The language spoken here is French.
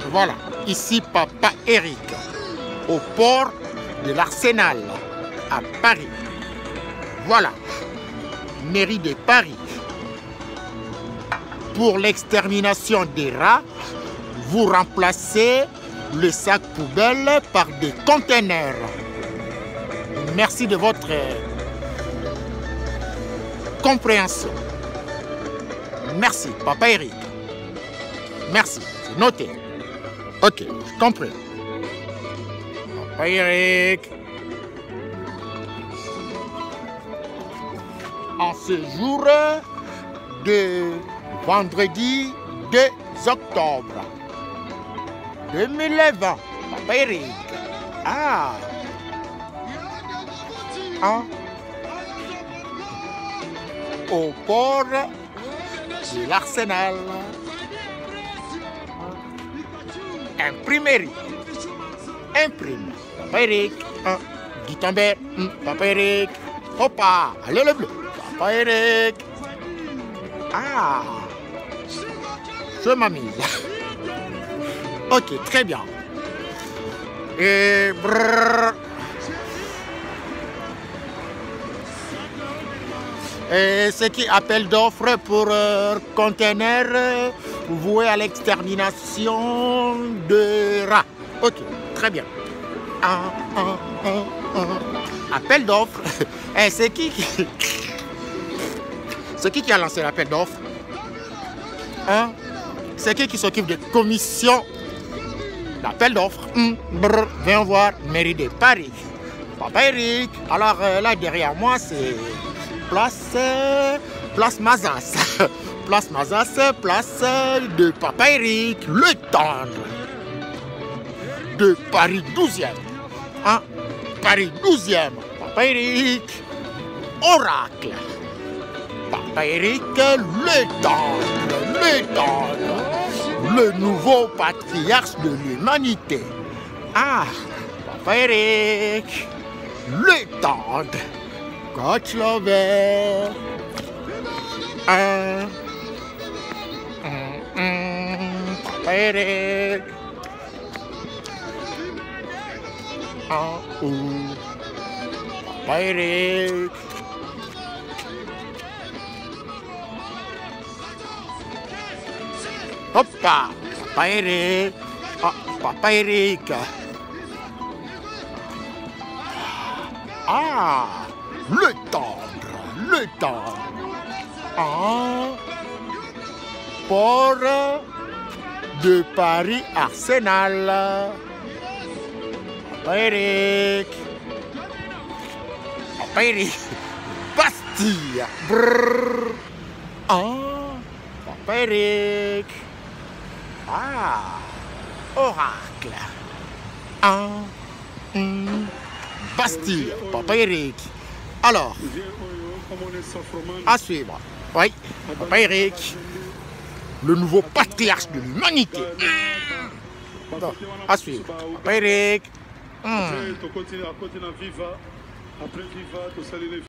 Voilà, ici Papa Éric, au port de l'Arsenal, à Paris. Voilà, mairie de Paris. Pour l'extermination des rats, vous remplacez le sac poubelle par des conteneurs. Merci de votre compréhension. Merci, Papa Éric. Merci, c'est noté. Ok, je comprends. Papa Éric. En ce jour de vendredi 2 octobre 2020, Papa Éric. Ah. Au port de l'Arsenal. Imprimerie. Imprime. Papa Éric. Guitambert. Papa Éric. Hoppa. Allez le bleu. Papa Éric. Ah. Je m'amuse. Ok, très bien. Et brrr. Et ce qui appelle d'offres pour conteneurs voués à l'extermination de rats. Ok, très bien. Appel d'offres. Et c'est qui a lancé l'appel d'offres? C'est qui s'occupe des commissions d'appel d'offres? Viens voir, mairie de Paris. Papa Éric. Alors là derrière moi c'est place Mazas. Place Mazas, place de Papa Éric, le tendre. De Paris 12e. Paris 12e. Papa Éric, oracle. Papa Éric, le tendre. Le nouveau patriarche de l'humanité. Papa Éric, le tendre. God lover. Papa Éric. Papa Éric. Hoppa. Papa Éric. Papa Éric. Le tendre. Port de Paris Arsenal. Papa Éric. Papa Éric. Bastille. Brrr. Papa Éric. Oracle. Bastille. Papa Éric. Alors, à suivre. Oui, Papa Éric, le nouveau patriarche de l'humanité. À suivre. Papa Éric.